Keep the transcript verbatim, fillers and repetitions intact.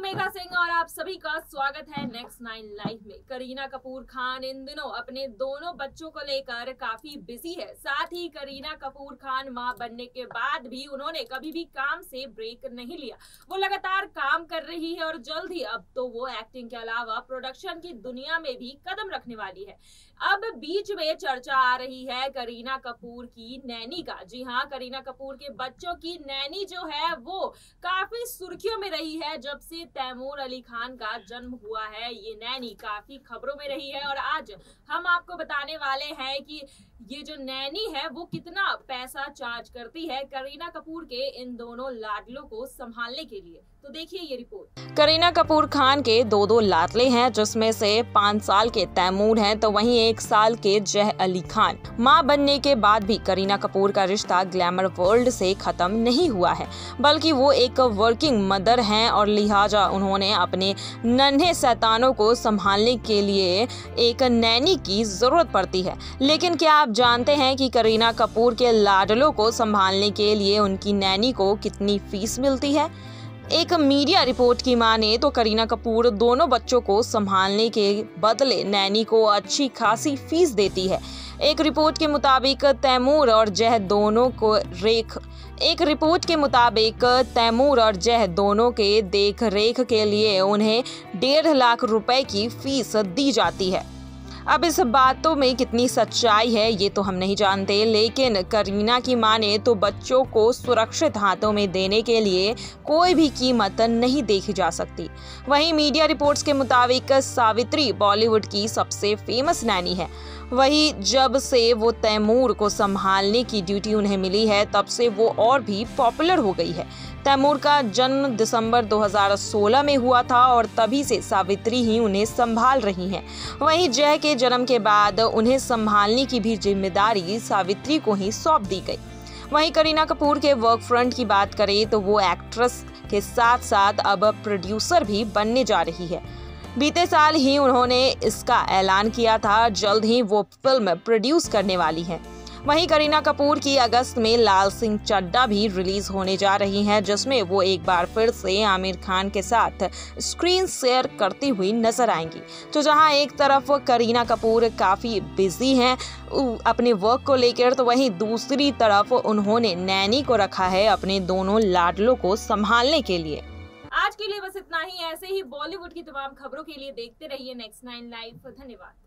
मेघा सिंह और आप सभी का स्वागत है नेक्स्ट नाइन लाइव में। करीना कपूर खान इन दिनों अपने दोनों बच्चों को लेकर काफी बिजी है। साथ ही करीना कपूर खान मां बनने के बाद भी उन्होंने कभी भी काम से ब्रेक नहीं लिया। वो लगातार काम कर रही है और जल्द ही अब तो वो एक्टिंग के अलावा प्रोडक्शन की दुनिया में भी कदम रखने वाली है। अब बीच में चर्चा आ रही है करीना कपूर की नैनी का। जी हाँ, करीना कपूर के बच्चों की नैनी जो है वो काफी सुर्खियों में रही है जब से तैमूर अली खान का जन्म हुआ है। ये नैनी काफी खबरों में रही है और आज हम आपको बताने वाले हैं कि ये जो नैनी है वो कितना पैसा चार्ज करती है करीना कपूर के इन दोनों लाडलों को संभालने के लिए। तो देखिए ये रिपोर्ट। करीना कपूर खान के दो दो लाडले हैं, जिसमें से पाँच साल के तैमूर हैं तो वहीं एक साल के जह अली खान। मां बनने के बाद भी करीना कपूर का रिश्ता ग्लैमर वर्ल्ड से खत्म नहीं हुआ है, बल्कि वो एक वर्किंग मदर हैं और लिहाजा उन्होंने अपने नन्हे शैतानों को संभालने के लिए एक नैनी की जरूरत पड़ती है। लेकिन क्या आप जानते हैं कि करीना कपूर के लाडलों को संभालने के लिए उनकी नैनी को कितनी फीस मिलती है? एक मीडिया रिपोर्ट की माने तो करीना कपूर दोनों बच्चों को संभालने के बदले नैनी को अच्छी खासी फीस देती है। एक रिपोर्ट के मुताबिक तैमूर और जह दोनों को रेख एक रिपोर्ट के मुताबिक तैमूर और जह दोनों के देख रेख के लिए उन्हें डेढ़ लाख रुपए की फीस दी जाती है। अब इस बातों में कितनी सच्चाई है ये तो हम नहीं जानते, लेकिन करीना की माने तो बच्चों को सुरक्षित हाथों में देने के लिए कोई भी कीमत नहीं देखी जा सकती। वहीं मीडिया रिपोर्ट्स के मुताबिक सावित्री बॉलीवुड की सबसे फेमस नैनी है। वही जब से वो तैमूर को संभालने की ड्यूटी उन्हें मिली है तब से वो और भी पॉपुलर हो गई है। तैमूर का जन्म दिसंबर दो हज़ार सोलह में हुआ था और तभी से सावित्री ही उन्हें संभाल रही हैं। वहीं जय के जन्म के बाद उन्हें संभालने की भी जिम्मेदारी सावित्री को ही सौंप दी गई। वहीं करीना कपूर के वर्क फ्रंट की बात करें तो वो एक्ट्रेस के साथ साथ अब प्रोड्यूसर भी बनने जा रही है। बीते साल ही उन्होंने इसका ऐलान किया था, जल्द ही वो फिल्म प्रोड्यूस करने वाली हैं। वहीं करीना कपूर की अगस्त में लाल सिंह चड्ढा भी रिलीज होने जा रही हैं, जिसमें वो एक बार फिर से आमिर खान के साथ स्क्रीन शेयर करती हुई नजर आएंगी। तो जहां एक तरफ करीना कपूर काफी बिजी हैं अपने वर्क को लेकर, तो वहीं दूसरी तरफ उन्होंने नैनी को रखा है अपने दोनों लाडलों को संभालने के लिए। आज के लिए बस इतना ही। ऐसे ही बॉलीवुड की तमाम खबरों के लिए देखते रहिए नेक्स्ट नाइन लाइव। धन्यवाद।